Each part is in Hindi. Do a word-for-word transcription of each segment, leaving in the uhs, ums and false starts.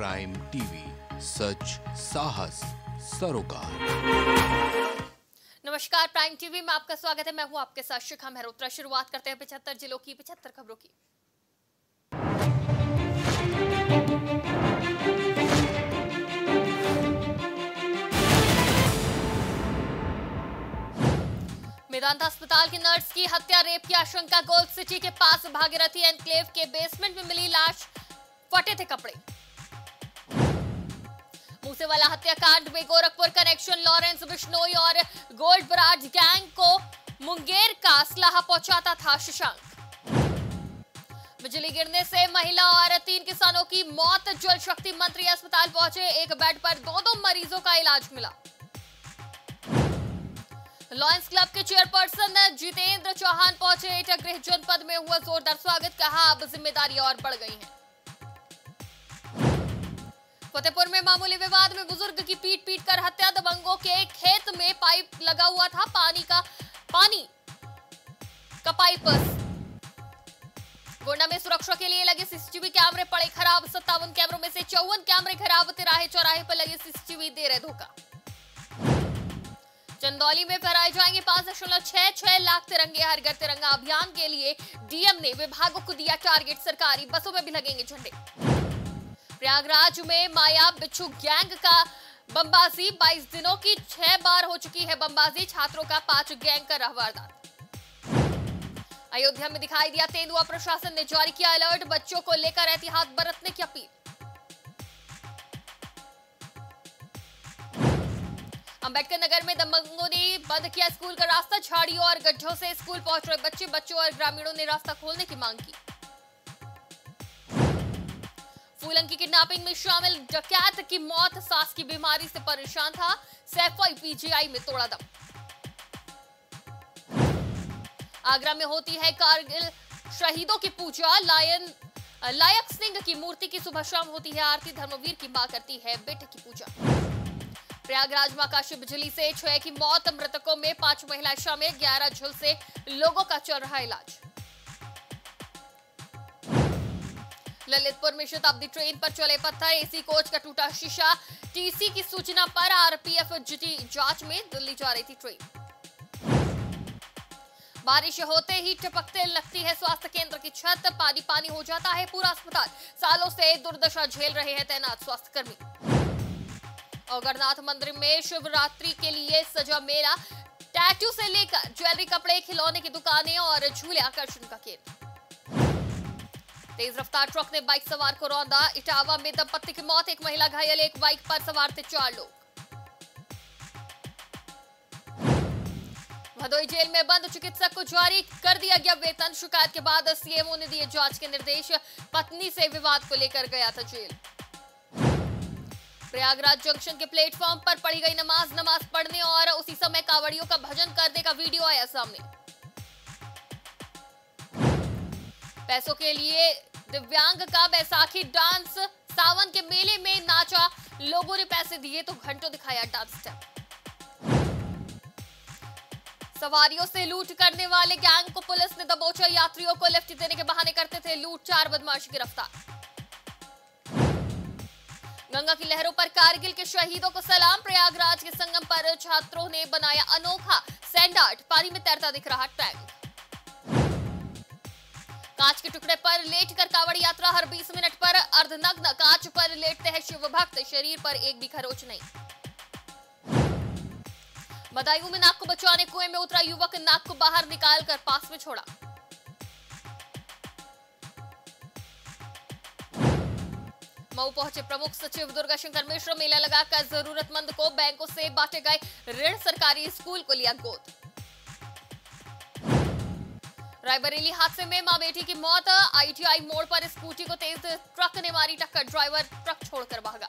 प्राइम टीवी, सच साहस सरोकार। नमस्कार, प्राइम टीवी में आपका स्वागत है। मैं हूं आपके साथ शिखा मेहरोत्रा। शुरुआत करते हैं पचहत्तर जिलों की पचहत्तर खबरों की। मेदांता अस्पताल की नर्स की हत्या, रेप की आशंका। गोल्ड सिटी के पास भागीरथी एनक्लेव के बेसमेंट में मिली लाश, फटे थे कपड़े। मूसेवाला हत्याकांड में गोरखपुर कनेक्शन, लॉरेंस बिश्नोई और गोल्ड बराज गैंग को मुंगेर का असलाहा पहुंचाता था शशांक। बिजली गिरने से महिला और तीन किसानों की मौत, जल शक्ति मंत्री अस्पताल पहुंचे, एक बेड पर दो दो मरीजों का इलाज मिला। लॉयंस क्लब के चेयरपर्सन जितेंद्र चौहान पहुंचे, गृह जनपद में हुआ जोरदार स्वागत, कहा अब जिम्मेदारी और बढ़ गई है। फतेहपुर में मामूली विवाद में बुजुर्ग की पीट पीट कर हत्या, दबंगों के खेत में पाइप लगा हुआ था, पानी का पानी का पाइप। गोंडा में सुरक्षा के लिए लगे सीसीटीवी कैमरे पड़े खराब, सत्तावन कैमरों में से चौवन कैमरे खराब, तिराहे चौराहे पर लगे सीसीटीवी दे रहे धोखा। चंदौली में फहराए जाएंगे पांच दशमलव छह छह लाख तिरंगे, हर घर तिरंगा अभियान के लिए डीएम ने विभागों को दिया टारगेट, सरकारी बसों में भी लगेंगे झंडे। प्रयागराज में माया बिच्छू गैंग का बमबाजी, बाईस दिनों की छह बार हो चुकी है बमबाजी, छात्रों का पांच गैंग का रहा वारदात। अयोध्या में दिखाई दिया तेंदुआ, प्रशासन ने जारी किया अलर्ट, बच्चों को लेकर एहतियात बरतने की अपील। अंबेडकर नगर में दबंगों ने बंद किया स्कूल का रास्ता, झाड़ियों और गड्ढों से स्कूल पहुंच रहे बच्चे बच्चों और ग्रामीणों ने रास्ता खोलने की मांग की। फूलन की किडनैपिंग में शामिल डकैत की मौत, सांस की बीमारी से परेशान था, सैफई पीजीआई में तोड़ा दम। आगरा में होती है कारगिल शहीदों की पूजा, लायन लायक सिंह की मूर्ति की सुबह शाम होती है आरती, धर्मवीर की मां करती है बेटे की पूजा। प्रयागराज में आकाशीय बिजली से छह की मौत, मृतकों में पांच महिलाएं शामिल, ग्यारह झुलसे लोगों का चल रहा इलाज। ललितपुर में शताब्दी ट्रेन पर चले पत्थर, एसी कोच का टूटा शीशा, टीसी की सूचना पर आरपीएफ जुटी जांच में, दिल्ली जा रही थी ट्रेन। बारिश होते ही टपकते लगती है स्वास्थ्य केंद्र की छत, पानी पानी हो जाता है पूरा अस्पताल, सालों से दुर्दशा झेल रहे हैं तैनात स्वास्थ्यकर्मी। औगरनाथ मंदिर में शिवरात्रि के लिए सजा मेला, टैटू से लेकर ज्वेलरी, कपड़े, खिलौने की दुकानें और झूले आकर्षण का केंद्र। तेज रफ्तार ट्रक ने बाइक सवार को रौंदा, इटावा में दंपत्ति की मौत, एक महिला घायल, एक बाइक पर सवार थे चार लोग। भदोई जेल में बंद चिकित्सक को जारी कर दिया गया वेतन, शिकायत के बाद सीएमओ ने दिए जांच के निर्देश, पत्नी से विवाद को लेकर गया था जेल। प्रयागराज जंक्शन के प्लेटफॉर्म पर पढ़ी गई नमाज, नमाज पढ़ने और उसी समय कावड़ियों का भजन करने का वीडियो आया सामने। पैसों के लिए दिव्यांग का बैसाखी डांस, सावन के मेले में नाचा, लोगों ने पैसे दिए तो घंटों दिखाया डांस स्टेप। सवारियों से लूट करने वाले गैंग को पुलिस ने दबोचा, यात्रियों को लिफ्ट देने के बहाने करते थे लूट, चार बदमाश गिरफ्तार। गंगा की लहरों पर कारगिल के शहीदों को सलाम, प्रयागराज के संगम पर छात्रों ने बनाया अनोखा सैंड आर्ट, पानी में तैरता दिख रहा टैंक। कांच के टुकड़े पर लेटकर कावड़ यात्रा, हर बीस मिनट पर अर्धनग्न कांच पर लेटते हैं शिव भक्त, शरीर पर एक भी खरोच नहीं। बदायूं में नाक को बचाने कुएं में उतरा युवक, नाक को बाहर निकालकर पास में छोड़ा। मऊ पहुंचे प्रमुख सचिव दुर्गा शंकर मिश्र, मेला लगाकर जरूरतमंद को बैंकों से बांटे गए ऋण, सरकारी स्कूल को लिया गोद। रायबरेली हादसे में मां बेटी की मौत, आईटीआई मोड़ पर स्कूटी को तेज ट्रक ने मारी टक्कर, ड्राइवर ट्रक छोड़कर भागा।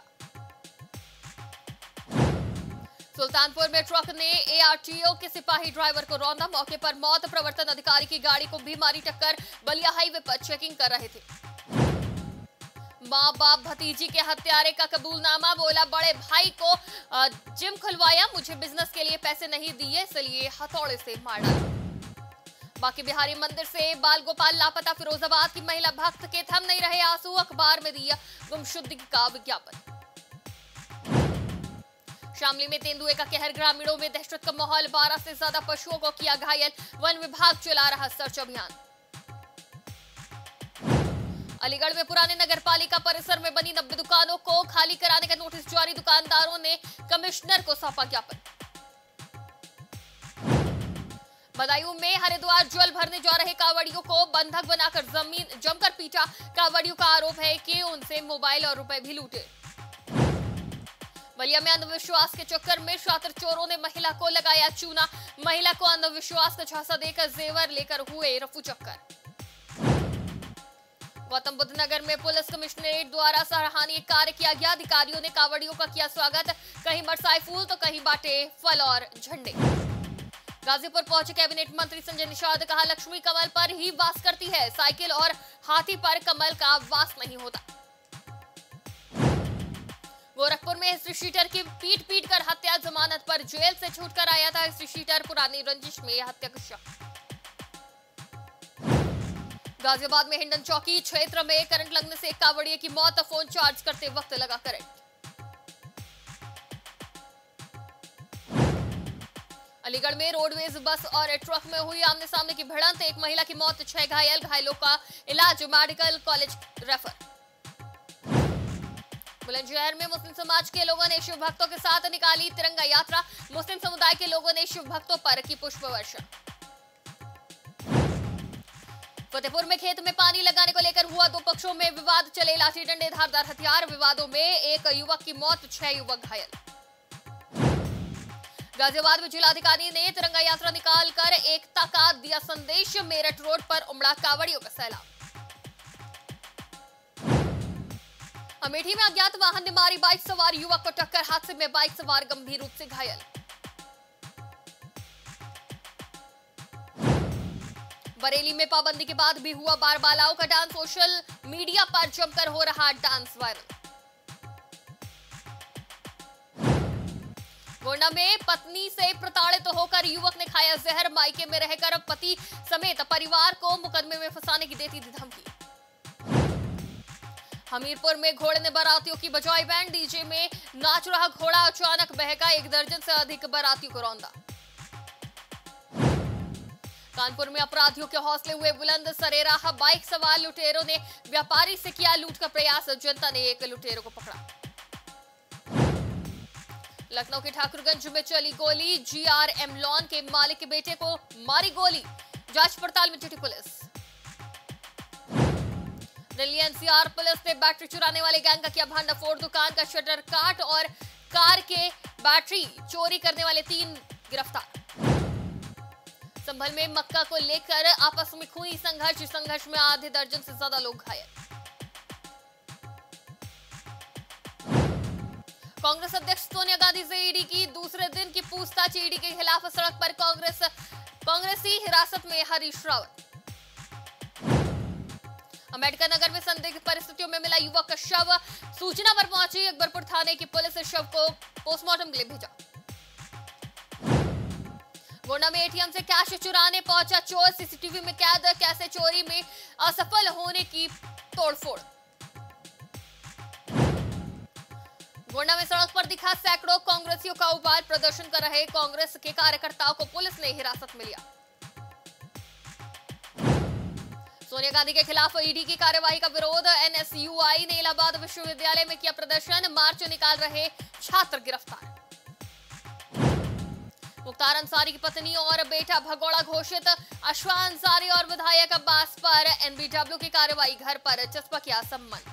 सुल्तानपुर में ट्रक ने एआरटीओ के सिपाही ड्राइवर को रौंदा, मौके पर मौत, प्रवर्तन अधिकारी की गाड़ी को भी मारी टक्कर, बलिया हाईवे पर चेकिंग कर रहे थे। मां बाप भतीजी के हत्यारे का कबूलनामा, बोला बड़े भाई को जिम खुलवाया, मुझे बिजनेस के लिए पैसे नहीं दिए इसलिए हथौड़े से मार डाला। बाकी बिहारी मंदिर से बाल गोपाल लापता, फिरोजाबाद की महिला भक्त के थम नहीं रहे आंसू, अखबार में दिया गुमशुदगी का विज्ञापन। शामली में तेंदुए का कहर, ग्रामीणों में दहशत का माहौल, बारह से ज्यादा पशुओं को किया घायल, वन विभाग चला रहा सर्च अभियान। अलीगढ़ में पुराने नगर पालिका परिसर में बनी नब्बे दुकानों को खाली कराने का नोटिस जारी, दुकानदारों ने कमिश्नर को सौंपा ज्ञापन। बदायूं में हरिद्वार जल भरने जा रहे कांवड़ियों को बंधक बनाकर जमीन जमकर पीटा, कांवड़ियों का आरोप है कि उनसे मोबाइल और रुपए भी लूटे। बलिया में अंधविश्वास के चक्कर में शातिर चोरों ने महिला को लगाया चूना, महिला को अंधविश्वास का झांसा देकर जेवर लेकर हुए रफू चक्कर। गौतम बुद्ध नगर में पुलिस कमिश्नरेट द्वारा सराहनीय कार्य किया गया, अधिकारियों ने कांवड़ियों का किया स्वागत, कहीं बरसाए फूल तो कहीं बांटे फल और झंडे। गाजीपुर पहुंचे कैबिनेट मंत्री संजय निषाद, कहा लक्ष्मी कमल पर ही वास करती है, साइकिल और हाथी पर कमल का वास नहीं होता। गोरखपुर में हिस्ट्री शीटर की पीट पीट कर हत्या, जमानत पर जेल से छूटकर आया था हिस्ट्री शीटर, पुरानी रंजिश में हत्या का शक। गाजियाबाद में हिंडन चौकी क्षेत्र में करंट लगने से एक कांवड़िए की मौत, फोन चार्ज करते वक्त लगा करंट। अलीगढ़ में रोडवेज बस और ट्रक में हुई आमने सामने की भिड़ंत, एक महिला की मौत, छह घायल, घायलों का इलाज मेडिकल कॉलेज रेफर। बुलंदशहर में मुस्लिम समाज के लोगों ने शिव भक्तों के साथ निकाली तिरंगा यात्रा, मुस्लिम समुदाय के लोगों ने शिव भक्तों पर की पुष्प वर्षा। फतेहपुर में खेत में पानी लगाने को लेकर हुआ दो पक्षों में विवाद, चले लाठी डंडे धारदार हथियार, विवादों में एक युवक की मौत, छह युवक घायल। गाजियाबाद में जिलाधिकारी ने तिरंगा यात्रा निकालकर एकता का दिया संदेश, मेरठ रोड पर उमड़ा कांवड़ियों का सैलाब। अमेठी में अज्ञात वाहन ने मारी बाइक सवार युवक को टक्कर, हादसे में बाइक सवार गंभीर रूप से घायल। बरेली में पाबंदी के बाद भी हुआ बार बालाओं का डांस, सोशल मीडिया पर जमकर हो रहा डांस वायरल। गोंडा में पत्नी से प्रताड़ित होकर युवक ने खाया जहर, मायके में रहकर पति समेत परिवार को मुकदमे में फंसाने की देती थी धमकी। हमीरपुर में घोड़े ने बारातियों की बजाई बैंड, डीजे में नाच रहा घोड़ा अचानक बहका, एक दर्जन से अधिक बारातियों को रौंदा। कानपुर में अपराधियों के हौसले हुए बुलंद, सरेरा बाइक सवार लुटेरों ने व्यापारी से किया लूट का प्रयास, जनता ने एक लुटेरों को पकड़ा। लखनऊ के ठाकुरगंज में चली गोली, जीआरएम लॉन के मालिक के बेटे को मारी गोली, जांच पड़ताल में जुटी पुलिस। दिल्ली एनसीआर पुलिस ने बैटरी चुराने वाले गैंग का किया भंडाफोड़, दुकान का शटर काट और कार के बैटरी चोरी करने वाले तीन गिरफ्तार। संभल में मक्का को लेकर आपस में हुई संघर्ष, संघर्ष में आधे दर्जन से ज्यादा लोग घायल। कांग्रेस अध्यक्ष सोनिया गांधी से ईडी की दूसरे दिन की पूछताछ, ईडी के खिलाफ सड़क पर कांग्रेस कांग्रेसी हिरासत में हरीश रावत। अंबेडकर नगर में संदिग्ध परिस्थितियों में मिला युवक का शव, सूचना पर पहुंची अकबरपुर थाने की पुलिस ने शव को पोस्टमार्टम के लिए भेजा। गोंडा में एटीएम से कैश चुराने पहुंचा चोर, सीसीटीवी में कैद, कैसे चोरी में असफल होने की तोड़फोड़। गोंडा में सड़क पर दिखा सैकड़ों कांग्रेसियों का उबाल, प्रदर्शन कर रहे कांग्रेस के कार्यकर्ताओं को पुलिस ने हिरासत में लिया। सोनिया गांधी के खिलाफ ईडी की कार्रवाई का विरोध, एनएसयूआई ने इलाहाबाद विश्वविद्यालय में किया प्रदर्शन, मार्च निकाल रहे छात्र गिरफ्तार। मुख्तार अंसारी की पत्नी और बेटा भगोड़ा घोषित, अशफा अंसारी और विधायक अब्बास पर एनबीडब्ल्यू की कार्रवाई, घर पर चस्पा किया सम्मान।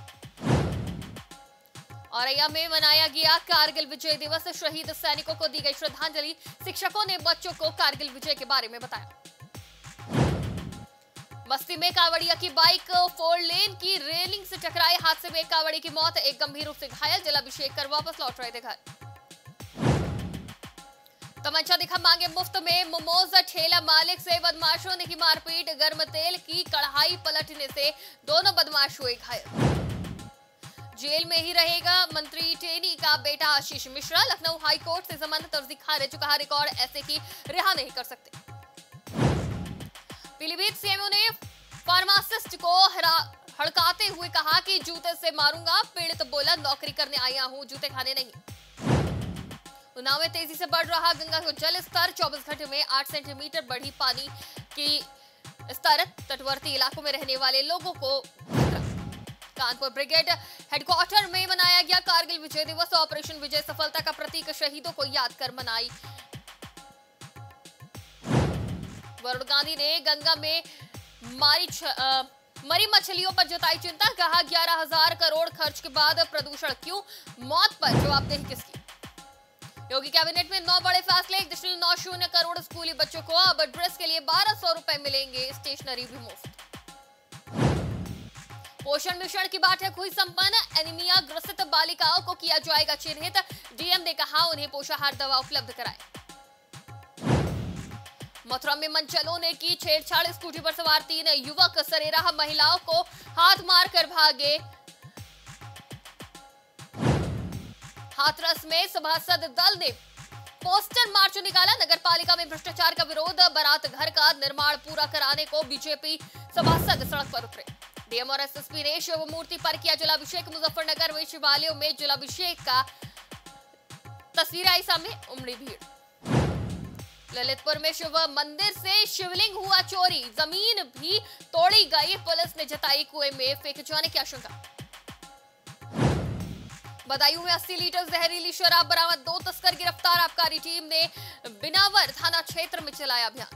औरैया में मनाया गया कारगिल विजय दिवस, शहीद सैनिकों को दी गई श्रद्धांजलि, शिक्षकों ने बच्चों को कारगिल विजय के बारे में बताया। बस्ती में कांवड़िया की बाइक फोर लेन की रेलिंग से टकराई, हादसे में एक कांवड़ी की मौत, एक गंभीर रूप से घायल, जलाभिषेक कर वापस लौट रहे थे घर। तमंचा दिखा मांगे मुफ्त में, मोमोज ठेला मालिक से बदमाशों ने की मारपीट, गर्म तेल की कढ़ाई पलटने से दोनों बदमाश हुए घायल। जेल में ही रहेगा मंत्री टेनी का बेटा आशीष मिश्रा, लखनऊ हाईकोर्ट से जमानत अर्जी खारिज, कहा रिकॉर्ड ऐसे की रिहा नहीं कर सकते। पीलीभीत सीएमओ ने फार्मासिस्ट को हरा हड़काते हुए कहा कि जूते से मारूंगा। पीड़ित बोला, नौकरी करने आया हूं, जूते खाने नहीं। उन्नाव में तेजी से बढ़ रहा गंगा का जल स्तर, चौबीस घंटे में आठ सेंटीमीटर बढ़ी पानी की स्तर, तटवर्ती इलाकों में रहने वाले लोगों को खतरा। कानपुर ब्रिगेड हेडक्वार्टर में मनाया गया कारगिल विजय दिवस। ऑपरेशन विजय सफलता का प्रतीक, शहीदों को याद कर मनाई। वरुण गांधी ने गंगा में मारी छ, आ, मरी मछलियों पर जताई चिंता, कहा ग्यारह हजार करोड़ खर्च के बाद प्रदूषण क्यों, मौत पर जवाबदेही किसकी। योगी कैबिनेट में नौ बड़े फैसले, एक दशमलव नौ शून्य करोड़ स्कूली बच्चों को अब ड्रेस के लिए बारह सौ रुपए मिलेंगे, स्टेशनरी भी मुफ्त। पोषण मिशन की बैठक हुई संपन्न, एनीमिया ग्रसित बालिकाओं को किया जाएगा चिन्हित। डीएम ने कहा उन्हें पोषाहार दवा उपलब्ध कराए। मथुरा में मनचलों ने की छेड़छाड़, स्कूटी पर सवार तीन युवक सरेराह महिलाओं को हाथ मारकर भागे। हाथरस में सभासद दल ने पोस्टर मार्च निकाला, नगर पालिका में भ्रष्टाचार का विरोध। बारात घर का निर्माण पूरा कराने को बीजेपी सभासद सड़क पर उतरे। डीएम और एसएसपी ने शिव मूर्ति पर किया जलाभिषेक। मुजफ्फरनगर में शिवालयों में जलाभिषेक का तस्वीर आई सामने, उमड़ी भीड़। ललितपुर में शिव मंदिर से शिवलिंग हुआ चोरी, जमीन भी तोड़ी गई। पुलिस ने जताई कुएं में फेंके जाने की आशंका। बदायूं में अस्सी लीटर जहरीली शराब बरामद, दो तस्कर गिरफ्तार। आबकारी टीम ने बिनावर थाना क्षेत्र में चलाया अभियान।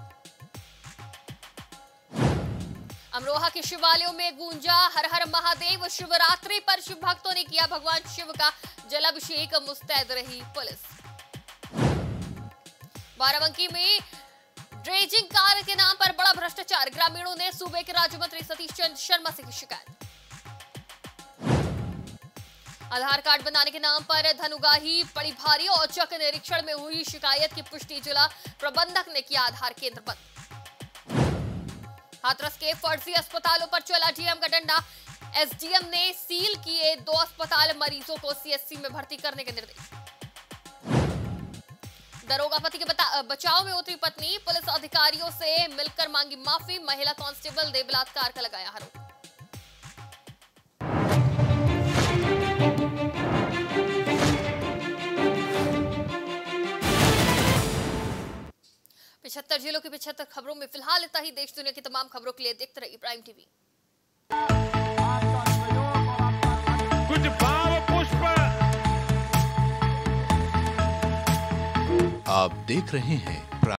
अमरोहा के शिवालयों में गूंजा हर हर महादेव। शिवरात्रि पर शिव भक्तों ने किया भगवान शिव का जलाभिषेक, मुस्तैद रही पुलिस। बाराबंकी में ड्रेजिंग कार्य के नाम पर बड़ा भ्रष्टाचार, ग्रामीणों ने सूबे के राज्य मंत्री सतीश चंद्र शर्मा से की शिकायत। आधार कार्ड बनाने के नाम पर धनुगाही पड़ी भारी, औचक निरीक्षण में हुई शिकायत की पुष्टि, जिला प्रबंधक ने किया आधार केंद्र बंद। हाथरस के फर्जी अस्पतालों पर चला डीएम का डंडा, एसडीएम ने सील किए दो अस्पताल, मरीजों को सीएससी में भर्ती करने के निर्देश। दरोगा पति के बचाव में उतरी पत्नी, पुलिस अधिकारियों से मिलकर मांगी माफी। महिला कांस्टेबल ने बलात्कार का लगाया आरोप। पिछहत्तर जिलों की पिछहत्तर खबरों में फिलहाल इतना ही। देश दुनिया की तमाम खबरों के लिए देखते रहिए प्राइम टीवी। कुछ भाव पुष्प। आप देख रहे हैं